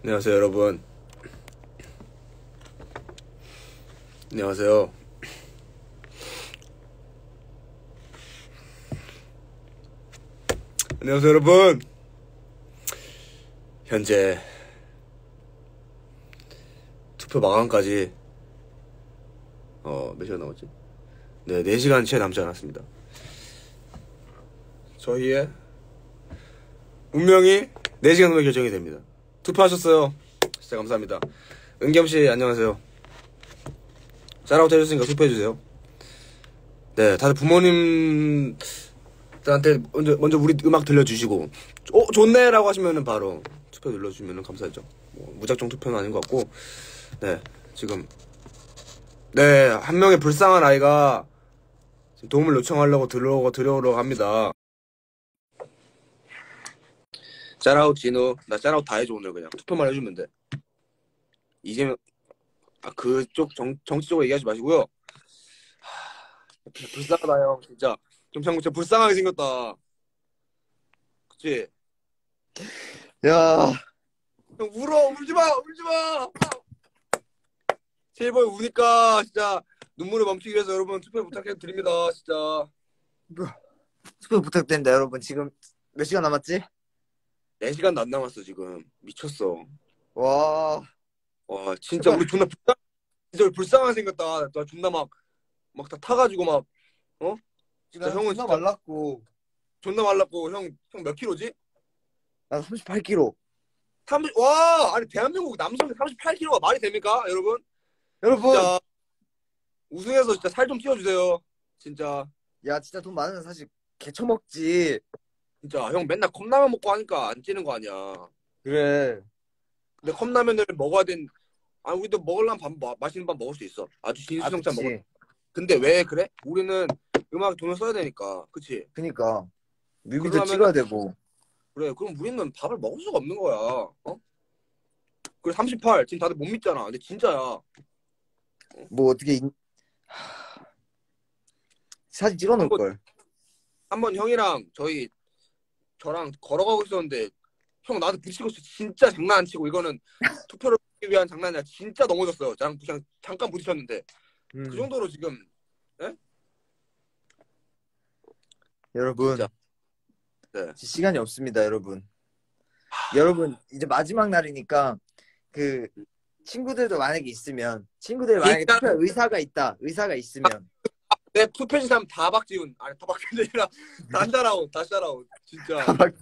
안녕하세요, 여러분. 안녕하세요. 안녕하세요, 여러분. 현재 투표 마감까지 몇 시간 남았지? 네, 4시간 채 남지 않았습니다. 저희의 운명이 4시간 후에 결정이 됩니다. 투표하셨어요. 진짜 감사합니다. 은겸씨 안녕하세요. 짤아웃 해줬으니까 투표해주세요. 네, 다들 부모님들한테 먼저 우리 음악 들려주시고 좋네 라고 하시면은 바로 투표 눌러주시면 감사하죠. 뭐, 무작정 투표는 아닌 것 같고. 네, 지금 네, 한 명의 불쌍한 아이가 지금 도움을 요청하려고 들어오려고 합니다. 짤아웃 진우, 나 짤아웃 다 해줘. 오늘 그냥 투표만 해주면 돼. 이재명 그쪽 정치적으로 얘기하지 마시고요. 불쌍하다 형 진짜. 진짜 불쌍하게 생겼다. 그치? 야, 형 울어. 울지마. 제이보이 우니까 진짜 눈물을 멈추기 위해서 여러분 투표 부탁드립니다. 진짜. 투표 부탁드립니다, 여러분. 지금 몇 시간 남았지? 4시간도 안 남았어 지금. 미쳤어. 와, 와 진짜 우리 진짜 불쌍하게 생겼다. 나 존나 막 다 타가지고 막 진짜 형은 존나 진짜 말랐고, 존나 말랐고 형 몇 킬로지? 나 38kg. 와 아니 대한민국 남성 38kg가 말이 됩니까 여러분? 여러분, 진짜 우승해서 진짜 살 좀 찌워주세요. 진짜 야, 진짜 돈 많으면 사실 개처먹지. 진짜 형 맨날 컵라면 먹고 하니까 안 찌는 거 아니야. 그래. 근데 컵라면을 먹어야 우리도 먹으려면 맛있는 밥 먹을 수 있어. 아주 진수성찬 먹을. 그치. 근데 왜 그래? 우리는 음악 돈을 써야 되니까. 그치? 그니까. 뮤비도 그러면은 찍어야 되고. 그래. 그럼 우리는 밥을 먹을 수가 없는 거야. 그래 38. 지금 다들 못 믿잖아. 근데 진짜야. 뭐 어떻게, 사진 찍어놓을 한번 걸. 한번 형이랑 저랑 걸어가고 있었는데 형 나한테 부딪히고 있어. 진짜 장난 안 치고 이거는 투표를 하기 위한 장난이 아니라 진짜 넘어졌어요. 그냥 잠깐 부딪혔는데 그 정도로 지금 예? 여러분, 진짜 네. 시간이 없습니다, 여러분. 여러분, 이제 마지막 날이니까, 친구들도 만약에 있으면, 친구들이 만약에 진짜? 투표할 의사가 있으면, 내 투표지 사람 다 박지훈 아니 다 박지훈이 아니라 다샤라운 진짜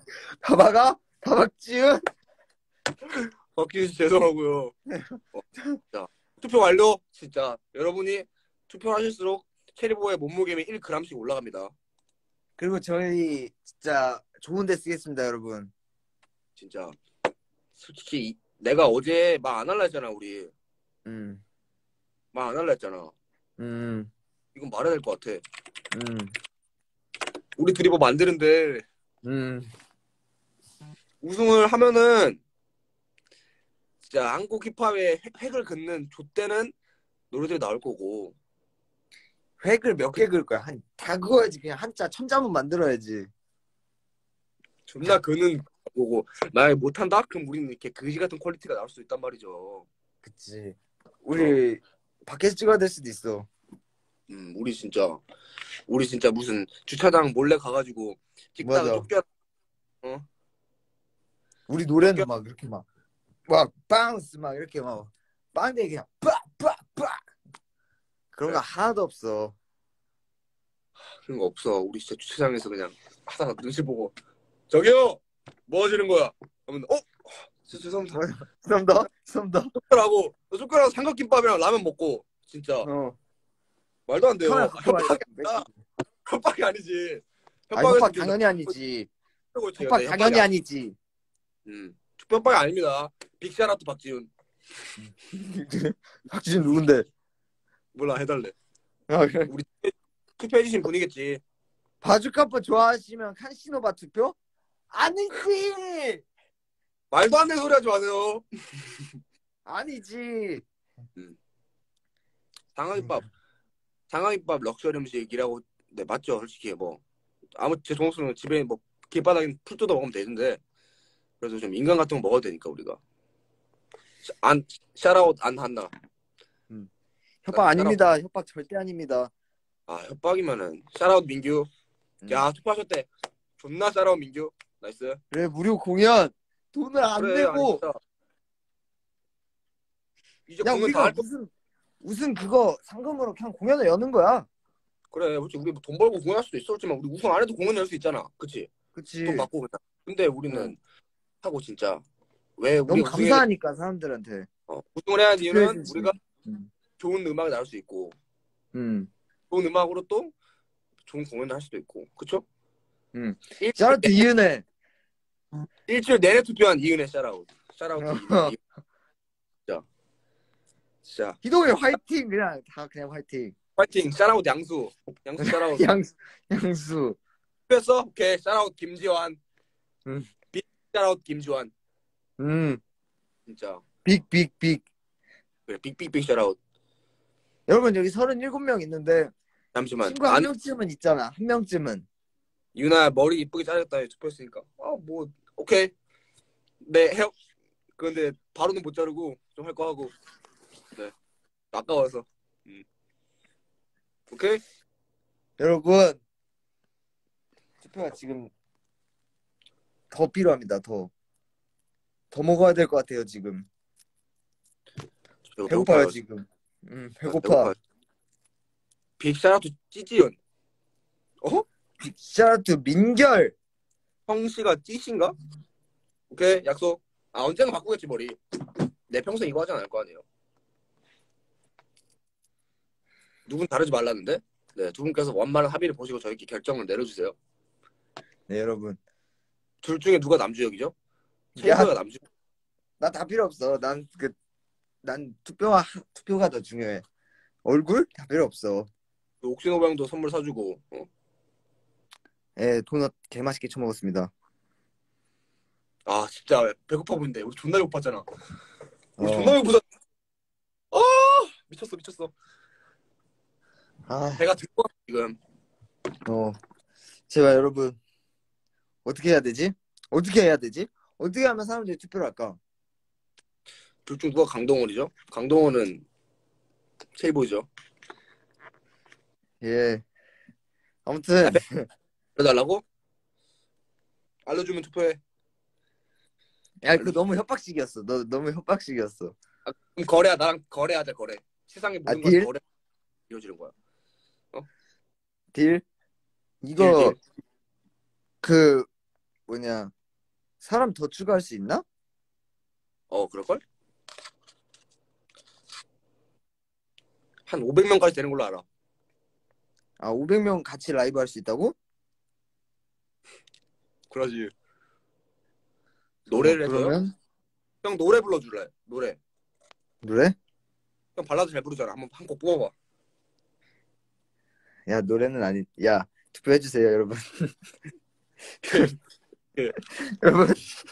다박지은? 박지훈 씨 죄송하고요. 자, 투표 완료. 진짜 여러분이 투표하실수록 체리보의 몸무게는 1g씩 올라갑니다. 그리고 저희 진짜 좋은 데 쓰겠습니다, 여러분. 진짜 솔직히 내가 어제 말 안 할라 했잖아. 우리 말 안 할라 했잖아. 이건 말해야 될 것 같아. 우리 둘이 뭐 만드는데 우승을 하면은 진짜 한국 힙합의 획을 긋는 좆되는 노래들이 나올 거고. 획을 몇 개 그을 거야? 다 그어야지. 그냥 한자 천자문 만들어야지. 존나 그는 거고 나 못한다? 그럼 우리는 이렇게 그지 같은 퀄리티가 나올 수 있단 말이죠. 그치. 우리 밖에서 찍어야 될 수도 있어. 우리 진짜 무슨 주차장 몰래 가가지고 찍다가 맞아. 쫓겨. 우리 노래는 막 이렇게 막 바운스 막 이렇게 막 빵댕이 그냥 빡빡빡 그런 거 하나도 없어. 그런 거 없어. 우리 진짜 주차장에서 그냥 하다가 눈치 보고 저기요 뭐 하시는 거야? 하면 죄송합니다. 죄송합니다. 숟가락하고 삼각김밥이랑 라면 먹고 진짜 말도 안 돼요. 협박이 아니지. 협박 당연히 아니지. 협박 당연히 아니지. 협박이 아닙니다. 빅샤라트 박지훈. 박지훈 누군데? 몰라 해달래. 그래. 우리 투표해주신 분이겠지. 바주카포 좋아하시면 칸시노바 투표? 아니지. 말도 안 되는 소리 하지 마세요. 아니지. 상하이밥 럭셔리 음식이라고 네 맞죠 솔직히 뭐 아무 제 동생은 집에 뭐 길바닥에 풀 뜯어 먹으면 되는데 그래서 좀 인간 같은 거 먹어야 되니까 우리가 안 샤라웃 안 한다. 협박 아닙니다. 협박 절대 아닙니다. 아 협박이면은 샤라웃 민규. 야 투표하셨대. 존나 샤라웃 민규. 나이스. 그래 무료 공연 돈을 안 그래 아니 내고. 진짜. 이제 야 공연 다 우리가 할 거. 무슨 그거 상금으로 그냥 공연을 여는 거야. 그래 솔직히 우리 뭐돈 벌고 공연할 수도 있었지만 우리 우승 안 해도 공연 열 수 있잖아. 그치? 그치. 돈 받고 그냥. 근데 우리는 응. 하고 진짜 왜 너무 우리가 감사하니까 사람들한테. 우승을 해야 하는 이유는 그래야지. 우리가 응. 좋은 음악을 나올 수 있고 좋은 음악으로 또 좋은 공연을 할 수도 있고 그쵸? 샤르트 이은혜. 일주일 내내 투표한 이은혜 샤라웃 이은혜. 진짜 희동이 화이팅. 그냥 다 그냥 화이팅. 파이팅 샤라웃 양수 샤라웃 양수. 투표했어? 오케이 샤라웃 김지환 응. 빅 샤라웃 김지환 진짜 빅. 그래 빅 샤라웃. 여러분 여기 37명 있는데 잠시만 친구 한 명쯤은 있잖아. 한 명쯤은. 유나 머리 이쁘게 자르겠다 투표했으니까 뭐 오케이 네 해요. 그런데 바로는 못 자르고 좀 할 거 하고 네 아까워서 오케이. 여러분 투표가 지금 더 필요합니다. 더 먹어야 될 것 같아요 지금. 배고파요 지금. 배고파. 빅샤라투 찌찌연. 빅샤르트 민결. 형씨가 찌신가? 오케이 약속. 언젠가 바꾸겠지 머리. 내 평생 이거 하지 않을 거 아니에요. 누군 다르지 말라는데? 네, 두 분께서 원만한 합의를 보시고 저희께 결정을 내려주세요. 네 여러분. 둘 중에 누가 남주역이죠? 야. 최고가 남주역. 나 다 필요 없어. 난 투표가 더 중요해. 얼굴 다 필요 없어. 옥신호병도 선물 사주고. 예, 도넛 개 맛있게 처먹었습니다. 아 진짜 배고파 보인대. 우리 존나 배고팠잖아. 우리 어. 존나 배고프다. 미쳤어. 배가 들고 지금. 제발 여러분 어떻게 해야 되지? 어떻게 하면 사람들이 투표를 할까? 둘 중 누가 강동원이죠? 강동원은 세이보이죠. 예. 아무튼 알려달라고? 알려주면 투표해. 야, 그거 너무 협박식이었어. 너 너무 협박식이었어. 그럼 거래야. 나랑 거래하자. 거래. 세상의 모든 걸 딜? 거래 이루어지는 거야. 딜? 이거 딜. 그 뭐냐 사람 더 추가할 수 있나? 그럴걸? 한 500명까지 되는 걸로 알아. 500명 같이 라이브 할 수 있다고? 그러지. 노래를 해서요? 그러면 형 노래 불러줄래? 노래. 형 발라드 잘 부르잖아. 한 곡 뽑아봐. 야, 노래는 아니. 야, 투표해 주세요, 여러분. 예. 여러분.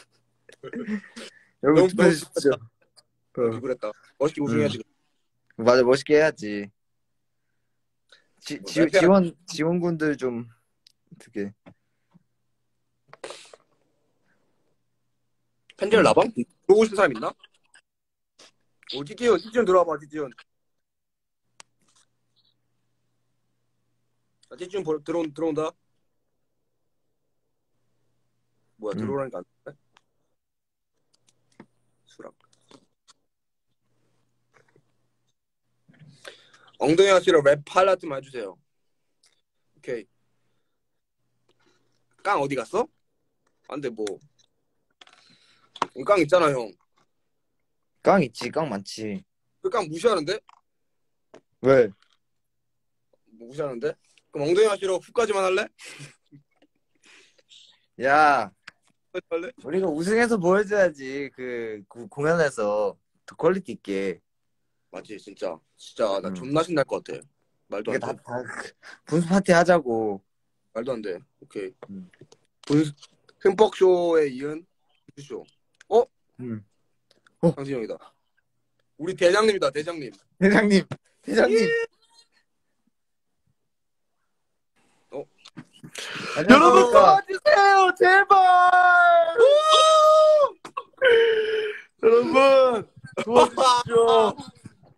여러분 너무 투표해 주십시오. 비굴했다. 멋있게 우승해야지. 맞아, 멋있게 해야지. 지원군들 좀 어떻게? 팬들 나방? 보고 싶은 사람 있나? 찌찌연 들어와봐. 찌찌연. 찌찌연 들어온다. 뭐야 들어오라니까 안 돼? 수락. 엉덩이 아씨로 랩 팔라트만 해주세요. 오케이. 깡 어디 갔어? 안돼 뭐. 깡 있잖아 형. 깡 있지, 깡 많지. 그 깡 무시하는데? 왜? 뭐 무시하는데? 그럼 엉덩이 아씨로 훅까지만 할래? 야, 할래? 우리가 우승해서 보여줘야지. 그 공연에서 더 퀄리티 있게. 맞지 진짜 나 존나 신날 것 같아. 말도 안 이게 돼. 다 분수 파티 하자고. 말도 안 돼. 오케이. 흠뻑 쇼에 이은 쇼. 강진영이다. 우리 대장님이다. 대장님. 대장님. 여러분 도와주세요, 제발. 여러분 도와주십시오.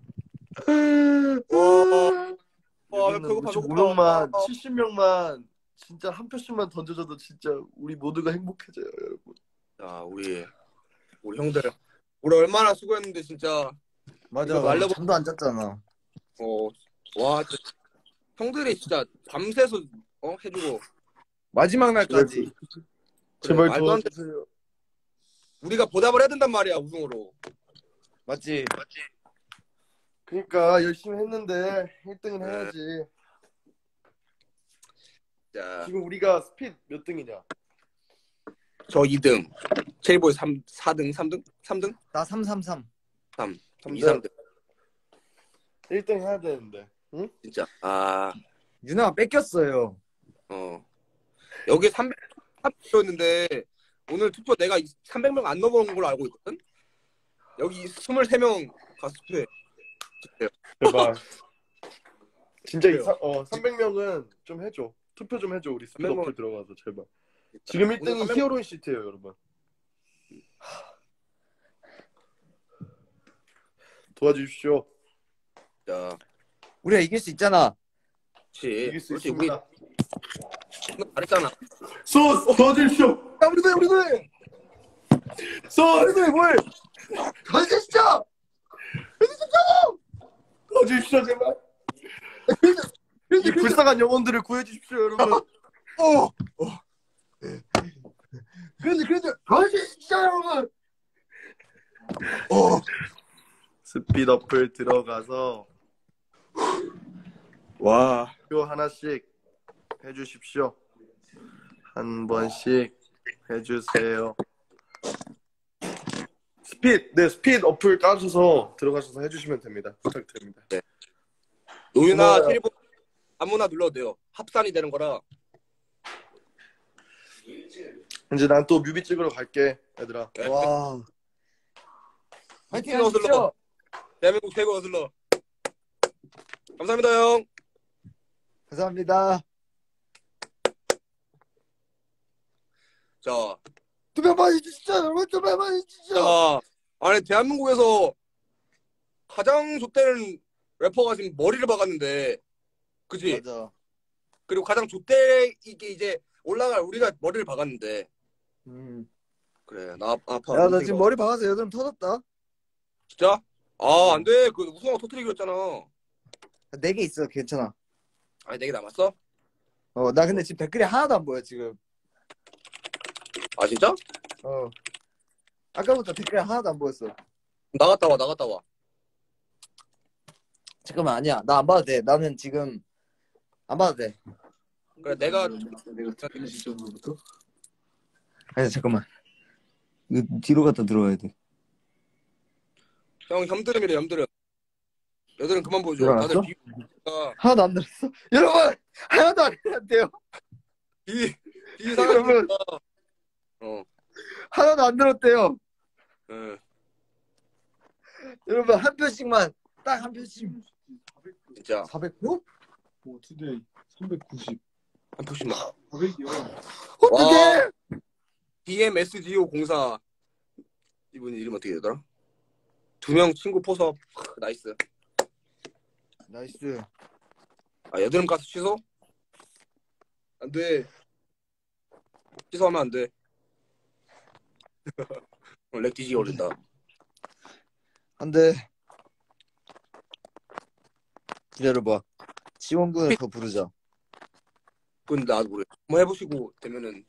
와, 여기는 배고파, 배고파. 55명만, 70명만 진짜 한 표씩만 던져줘도 진짜 우리 모두가 행복해져요, 여러분. 자, 우리 형들. 우리 얼마나 수고했는데, 진짜. 맞아. 이거 말려버- 잠도 안 잤잖아. 와, 진짜. 형들이 진짜 밤새서, 해주고. 마지막 날까지. 제발 말도 안 돼. 도와주세요. 우리가 보답을 해야 된단 말이야, 우승으로. 맞지? 그러니까 열심히 했는데 1등은 해야지. 자, 지금 우리가 스피드 몇 등이냐? 저 2등. 체리보이 4등, 3등? 3등? 나 333. 2, 3등. 1등 해야 되는데. 응? 진짜. 유나가 뺏겼어요. 여기 300명이었는데, 오늘 투표 내가 300명 안 넘어온 걸로 알고 있거든? 여기 23명 가서 투표해. 제발. 진짜 그래요. 300명은 좀 해줘. 투표 좀 해줘. 우리 스피드 300명. 어플 들어가서 제발. 지금 1등이 오늘 히어로인 시트예요, 여러분. 도와주십시오. 자, 우리가 이길 수 있잖아. 그렇지. 이길 수 그렇지. 우리 있습니다. 잘했잖아. 도와주십시오. 야, 우리도 해, 우리도 해. 우리도 해, 뭘? 던지시죠! 도와주십시오, 제발. 이 불쌍한 영혼들을 구해주십시오, 여러분. 그래도 던지시죠, 여러분! 스피드 어플 들어가서 와. 표 하나씩 해주십시오. 한 번씩 해주세요. 스피드 어플 까셔서 들어가셔서 해주시면 됩니다. 부탁드립니다. 노유나 고마워요. 체리보 아무나 눌러도 돼요. 합산이 되는 거라. 이제 난 또 뮤비 찍으러 갈게, 얘들아. 와. 화이팅 화이팅 하십시오. 어슬러. 대한민국 최고 어슬러. 감사합니다, 형. 감사합니다. 자, 투표 많이 주시죠, 여러분. 투표 많이 주시죠. 자, 아니 대한민국에서 가장 좆되는 래퍼가 지금 머리를 박았는데, 그지? 맞아. 그리고 가장 좆대 이게 이제 올라갈 우리가 머리를 박았는데, 그래 나 아파. 야, 나 지금 머리 박아서 여드름 터졌다. 진짜? 안 돼. 그 우승하고 터뜨리기로 했잖아. 4개 있어, 괜찮아. 아니 4개 남았어? 나 근데 지금 댓글이 하나도 안 보여, 지금. 아 진짜? 아까부터 댓글이 하나도 안 보였어. 나갔다 와. 잠깐만, 아니야. 나 안 봐도 돼. 나는 지금 안 봐도 돼. 그래 내가 아니, 잠깐만. 이거 뒤로 갖다 들어와야 돼. 형 염드름이래 염드름. 여드름 그만 보여줘. 일어났어? 다들 비가 하나도 안 들었어? 여러분! 하나도 안 들었대요. 비상하니까. 하나도 안 들었대요. 응. 여러분, 한 표씩만. 딱 한 표씩. 진짜 400표? 투데이 390. 한 표씩만. 400이요. 어떡해! DMSGO04 이분 이름 어떻게 되더라? 2명 친구 포섭. 나이스. 나이스. 여드름 가스 취소? 안 돼. 취소하면 안 돼. 렉 뒤지게 걸린다. 안 돼. 기다려봐. 지원군을 더 부르자. 그건 나도 모르겠어. 한번 해보시고 되면은.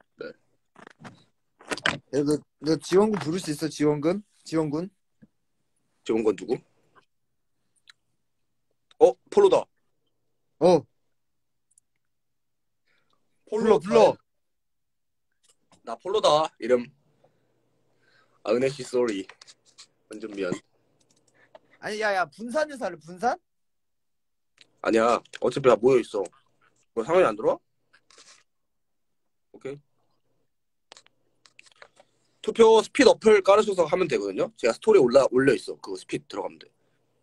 야, 너 지원군 부를 수 있어, 지원군? 지원군? 좋은 건 누구? 폴로다. 불러. 나 폴로다. 이름. 은혜씨 쏘리. 완전 미안. 아니, 야, 분산해서 할래, 분산? 아니야. 어차피 다 모여있어. 뭐 상관이 안 들어와? 오케이. 투표 스피드 어플 깔으셔서 하면 되거든요. 제가 스토리에 올려있어. 그거 스피드 들어가면 돼.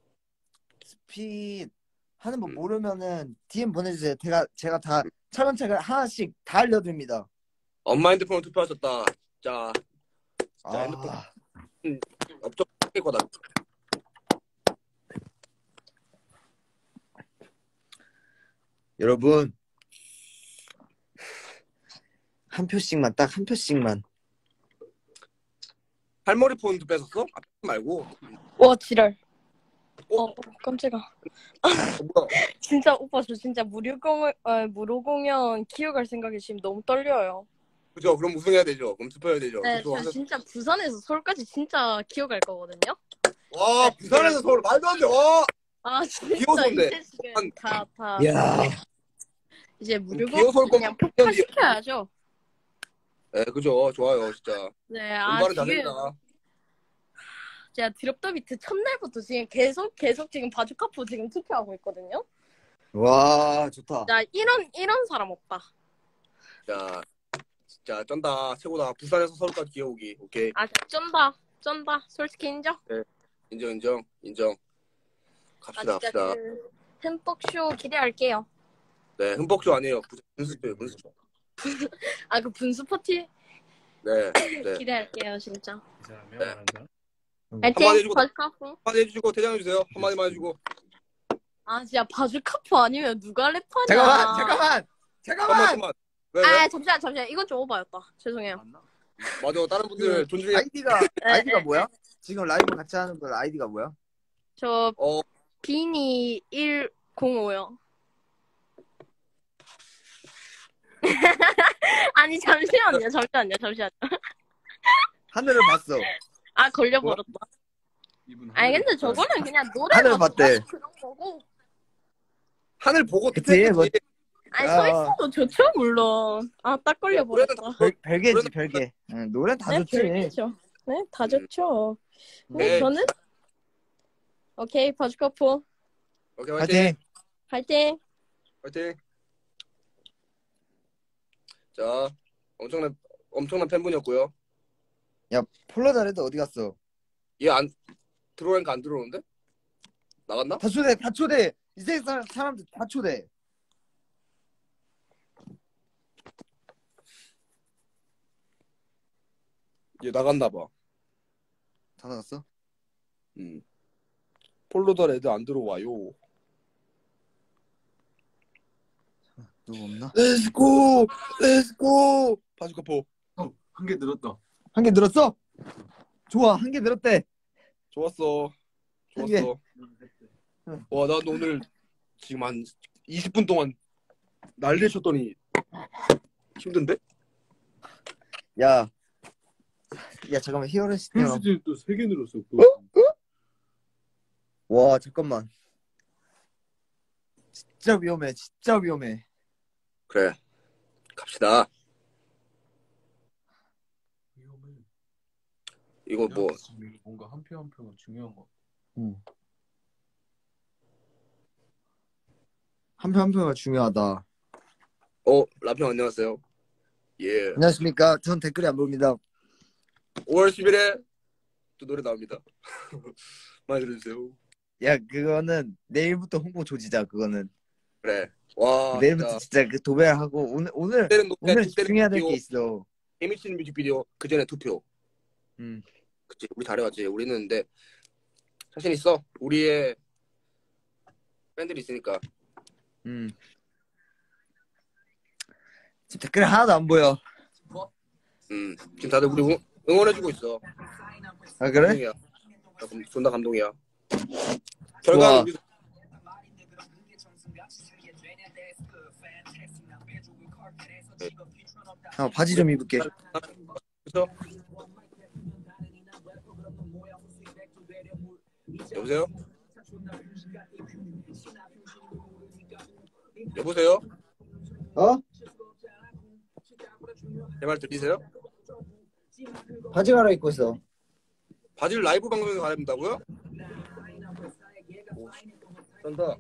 스피드 하는 법 모르면은 DM 보내주세요. 제가 다 차근차근 하나씩 다 알려드립니다. 엄마 핸드폰으로 투표하셨다. 자, 아, 핸드폰. 업적 할 거다. 여러분 한 표씩만 딱 한 표씩만. 할머니 폰도 뺏었어? 아, 말고. 와 지랄. 어? 깜짝아. 뭐야? 진짜 오빠 저 진짜 무료 공연 기억할 생각이 지금 너무 떨려요. 그죠? 그럼 우승해야 되죠. 그럼 투표해야 되죠. 네, 투표 저 진짜 부산에서 서울까지 진짜 기억할 거거든요. 와, 부산에서 서울 말도 안 돼. 와. 아 진짜 기어서인데. 이제 지금 다 야. 이제 무료 기어서 올 공연 그냥 거면 폭파시켜야죠. 네, 그죠. 좋아요, 진짜. 네, 운발은 지금 잘된다. 제가 드롭더 비트 첫날부터 지금 계속 지금 바주카포 지금 투표하고 있거든요. 와 좋다. 자, 이런 사람 없다. 자, 진짜 쩐다. 최고다. 부산에서 서울까지 기어오기. 오케이. 아, 쩐다. 솔직히 인정. 인정. 갑시다, 진짜 갑시다. 그 흠뻑쇼 기대할게요. 네, 흠뻑쇼 아니에요. 분수쇼요, 분수쇼. 아, 그 분수 파티 네, 네. 기대할게요, 진짜. 이 사람이야 네. 말한 사람? 한마디 화이팅! 해주고. 바주카포. 한마디 해주시고, 대장해주세요. 한마디만 해주고. 아, 진짜 바주카포 아니면 누가 랩하냐. 잠깐만. 왜? 아, 잠시만. 이건 좀 오바였다. 죄송해요. 맞아, 다른 분들 존중해. 아이디가 뭐야? 지금 라이브 같이 하는 분 아이디가 뭐야? 저 어, 비니 105요. 아니, 잠시만요. 하늘을 봤어. 아, 걸려버렸다. 이분 아니, 근데 저거는 그냥 노래 하늘 봤대. 그런 거고. 하늘 보고 그치, 투표했지. 뭐- 아니, 아. 서 있어도 좋죠, 물론. 아, 딱 걸려버렸다. 별개지 별개. 응, 노래 다 네, 좋지. 별개죠. 네, 다 좋죠. 네. 저는 오케이, 바주카포 오케이, 화이팅. 파이팅. 화이팅. 자, 엄청난 팬분이었고요. 야 폴로 잘해도 어디 갔어? 얘 들어오니까 안 들어오는데? 나갔나? 다 초대. 이 세상 사람들 다 초대. 얘 나갔나 봐. 다 나갔어? 폴로더 레드 안 들어와요. 누구 없나? 렛츠고. 바주카포. 한 개 늘었다. 한 개 늘었어? 좋아, 한 개 늘었대. 좋았어. 한 개. 응. 와, 난 오늘 지금 한 20분 동안 난리 쳤더니 힘든데? 야 잠깐만 히어로 시스템. 힐스틸 또 3개 늘었어. 와 잠깐만. 진짜 위험해. 그래. 갑시다. 위험해. 이거 뭐 뭔가 한 표 한 표가 중요한 거. 한 표 한 표가 중요하다. 라평 안녕하세요. 예. 안녕하십니까? 전 댓글이 안 보입니다. 5월 10일에 또 노래 나옵니다. 많이 들어주세요. 야 그거는 내일부터 홍보 조지자. 그거는 그래. 와, 내일부터 진짜 그 도배하고 오늘 때는 노래, 오늘 때는 집중해야 될 비디오, 게 있어. 개미친 뮤직비디오 그 전에 투표. 음. 그치, 우리 잘해왔지. 우리는 근데 자신 있어. 우리의 팬들이 있으니까. 지금 댓글 하나도 안 보여. 지금 다들 우리 응원해주고 있어. 아 그래? 감동이야. 존나 감동이야. 와. 결과는 우리 바지 좀 입을게. 그쵸? 여보세요? 여보세요? 어? 제 말 들리세요? 바지 갈아입고 있어. 바지를 라이브 방송에서 갈아입는다고요? 오, 쩐다.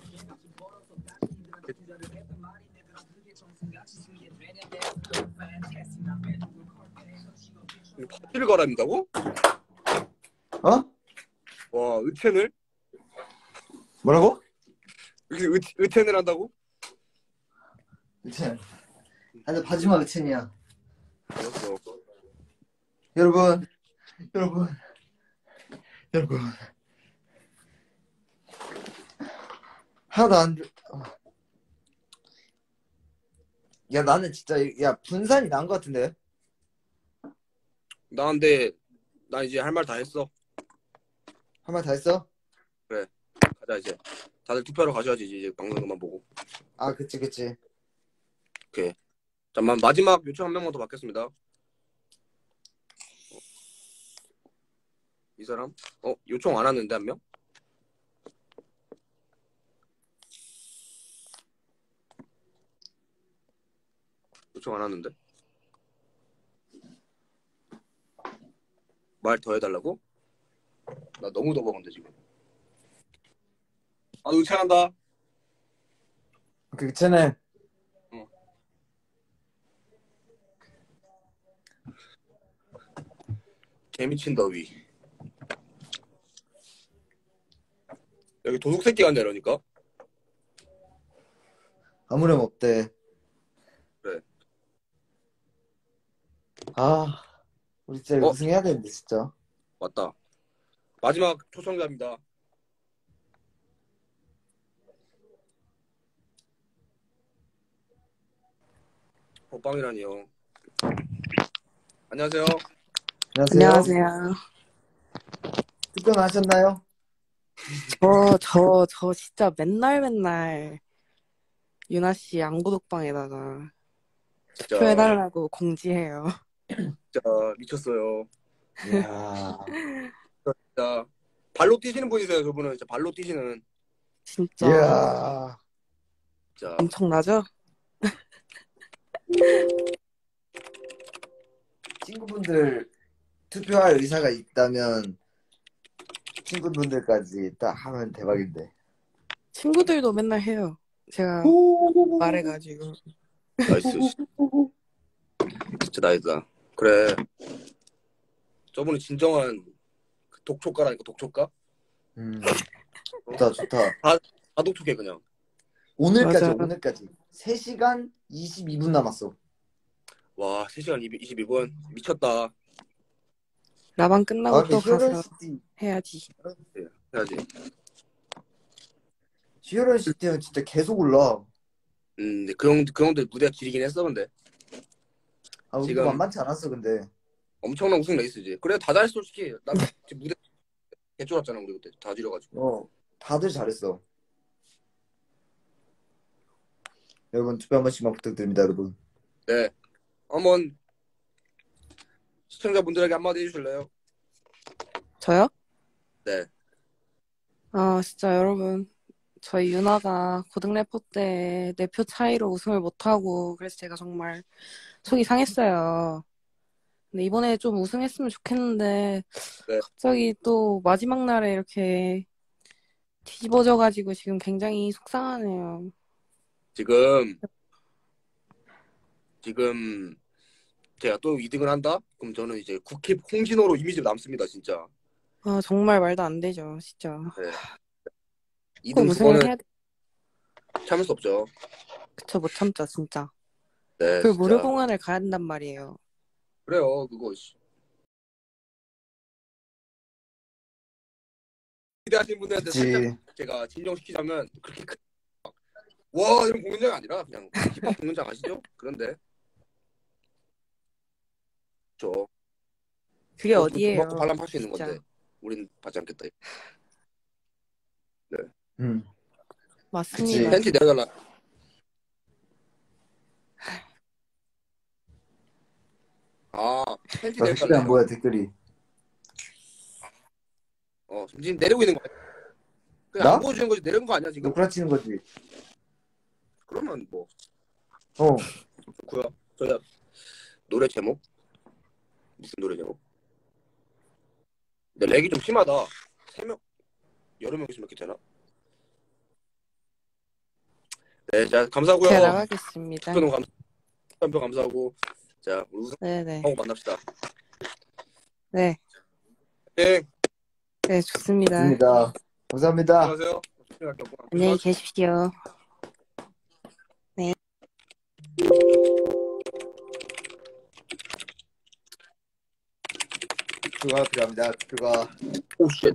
바지를 갈아입는다고? 어? 와, 의첸을? 뭐라고? 이렇게 의첸을 한다고? 의첸. 아니 바지만 의첸이야. 알았어. 여러분. 하나도 안. 야 나는 진짜 야 분산이 나은 것 같은데. 근데 나 이제 할 말 다 했어. 한 말 다 했어? 가자 이제. 다들 투표하러 가셔야지 이제 방송 그만 보고. 아 그치. 오케이. 잠만 마지막 요청 한 명만 더 받겠습니다. 이 사람? 요청 안 왔는데 한 명? 요청 안 왔는데? 말 더 해달라고? 나 너무 더벅은데 지금. 아, 응찬한다. 그치는 개미친 더위. 여기 도둑 새끼가 내려니까. 아무렴 없대. 그래. 아 우리 진짜 우승해야 되는데 진짜. 맞다. 마지막 초청자입니다. 호빵이라니요. 안녕하세요. 안녕하세요. 투표는 하셨나요? 저 진짜 맨날 유나 씨 양구독방에다가 진짜 투표해달라고 공지해요. 진짜 미쳤어요. 이야. 진짜 발로 뛰시는 분이세요. 저분은 진짜 발로 뛰시는. 진짜 이야. 진짜 엄청나죠? 친구분들 투표할 의사가 있다면 친구분들까지 딱 하면 대박인데. 친구들도 맨날 해요. 제가 말해가지고. 나이스. 진짜 나이스다. 그래. 저분이 진정한 그 독촉가라니까 독촉가? 좋다. 다 독촉해 그냥. 오늘까지 맞아요. 3시간 22분 남았어. 와 3시간 22분 미쳤다. 라방 끝나고 또 가서 히어로시티 해야지. 해야지. 히어로시티는 진짜 계속 올라. 근데 그 형들 무대가 길이긴 했어 근데. 우리도 지금- 만만치 않았어 근데. 엄청난 우승 레이스지. 그래 다 잘했어 솔직히. 나 지금 무대 개쫄았잖아 우리 그때 다 지려가지고. 다들 잘했어. 여러분 투표 한 번씩만 부탁드립니다 여러분. 네. 한번 시청자분들에게 한마디 해주실래요? 저요? 네. 진짜 여러분. 저희 유나가 고등 래퍼 때 4표 차이로 우승을 못하고 그래서 제가 정말 속이 상했어요. 근데 이번에 좀 우승했으면 좋겠는데 네. 갑자기 또 마지막 날에 이렇게 뒤집어져가지고 지금 굉장히 속상하네요. 지금 제가 또 2등을 한다? 그럼 저는 이제 국힙 홍진호로 이미지 남습니다 진짜. 정말 말도 안 되죠, 진짜. 네. 꼭 2등 두 우승을 번은 해야 돼. 참을 수 없죠. 그쵸, 못 참죠, 진짜. 네. 그 진짜. 무료 공연을 가야 된단 말이에요. 그래요 그거. 기대하시는 분들한테 그치. 살짝 제가 진정시키자면 그렇게 와 이런 공연장이 아니라 그냥 힙합 공연장 아시죠? 그런데 그게 어디예요? 받고 발람 할수 있는 진짜. 건데 우린 받지 않겠다. 맞습니다. 그치. 팬티 내려달라. 팬티 댓글이 내려달라. 안 보여 댓글이. 지금 내리고 있는 거 아니야? 그냥 나? 안 보여주는 거지 내리는 거 아니야 지금? 너 구라치는 거지. 그러면 뭐 어. 좋고요. 저야 노래 제목 무슨 노래 제목? 근데 렉이 좀 심하다. 3명 여러 명 있으면 이렇게 되나? 네, 자 감사하고요. 제가 나가겠습니다. 투표 감사하고 자 우리 네네. 우승하고 만납시다. 네. 네, 네, 좋습니다. 좋습니다. 감사합니다. 안녕하세요. 안녕히 계십시오. 투표가 필요합니다. 투표가 오쉣.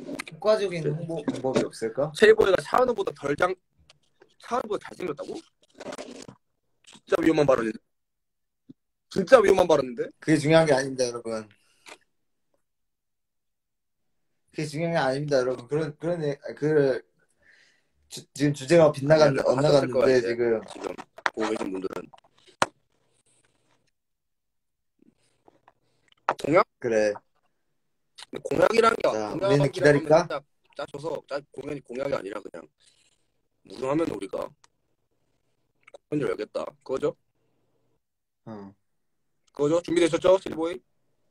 효과적인 홍보 방법이 없을까? 체리보이가 차은우보다 잘생겼다고? 진짜 위험한 발언인데. 진짜 위험한 발언인데. 그게 중요한 게 아닙니다, 여러분. 그게 중요한 게 아닙니다, 여러분. 지금 주제가 하셨을 거야, 엇나갔는데, 이제. 지금. 지금 보고 계신 분들은 공약? 그래. 근데 공약이란 게 자, 우리는 기다릴까? 공약이란 딱 짜줘서 공연이 공약이 아니라 그냥 우승하면 우리가 공연 열겠다. 그거죠? 어. 그거죠? 준비되셨죠, 실보이?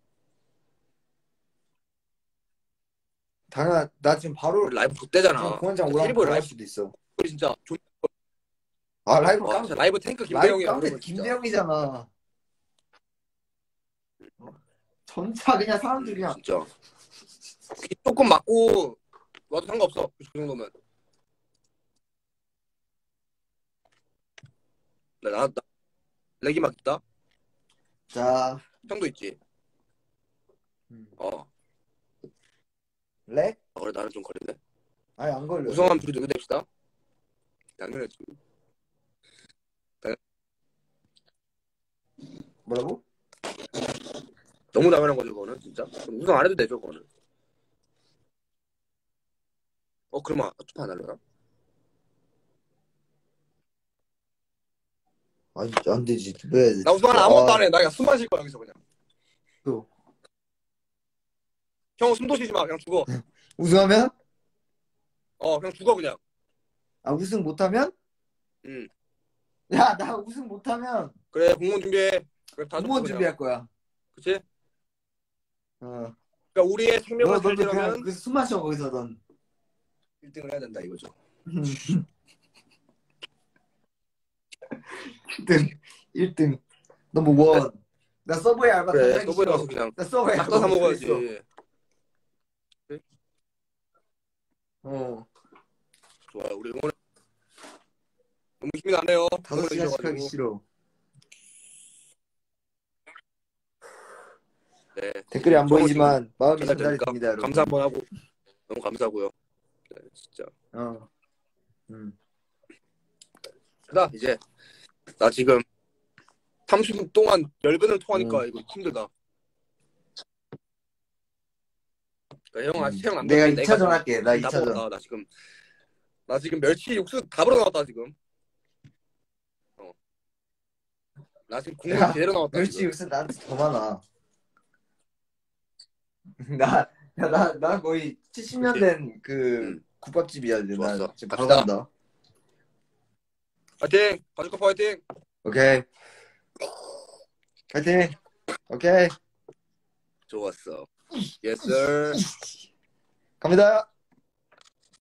나 지금 바로 우리 라이브 좆대잖아. 공연장 올라갈 실보이 라이브 수도 있어. 진짜 라이브 깡 진짜 라이브 탱크 라이브 김대영이야. 깡패 김대영이잖아. 전차 그냥 사람들 그냥 진짜 귀 조금 맞고 와도 상관없어. 그 정도면. 나 렉이 막 있다. 자 형도 있지. 렉? 그래 나는 좀 걸리네. 아니 안 걸려. 우승하면 둘이 누구 됩시다. 당연하지. 뭐라고? 너무 당연한 거죠 그거는 진짜. 우승 안 해도 되죠 그거는. 그러면 투표 안 할래나? 아니 안 되지. 왜 해야 되지? 나 우승 아무것도 안 해. 나 그냥 숨 마실 거야 여기서 그냥. 또. 형 숨도 쉬지 마. 그냥 죽어. 우승하면? 그냥 죽어 그냥. 아 우승 못하면? 응. 야 나 우승 못하면 그래 공무원 준비해. 그래 다 공무원 죽어, 그냥. 준비할 거야. 그치? 어. 그러니까 우리의 생명을 너도 그냥 살리려면 거기서 숨 마셔 거기서 넌. 1등을 해야 된다 이거죠. 1등. 넘버 원. 나 서브웨이 알바 그래 당하기 서브에 싫어. 가서 그냥 나 서브웨이 싹 다 사 알바 먹어야지. 있어. 어. 좋아 우리 응원. 너무 힘이 나네요. 5시간씩 하기 싫어. 네. 댓글이 안 정말 보이지만 마음이 전달 전달이 됩니까? 됩니다, 여러분. 감사 한번 하고 너무 감사하고요. 네, 진짜. 어. 나 이제 나 지금 30분 동안 10분을 통하니까 이거 힘들다. 그러니까 형 아직 안 내가 됐는데 2차전 할게. 나 2차전. 먹었다, 나 지금 멸치 육수 다 불어 나왔다 지금. 나 지금 국물 야, 제대로 나왔다. 멸치 지금. 육수 나한테 더 많아. 나 거의 70년 된 그 국밥집이야. 나 좋았어. 지금 바로 갑시다. 간다. 화이팅! 바주카파 화이팅! 오케이. 파이팅. 오케이. 좋았어. Yes sir. 갑니다.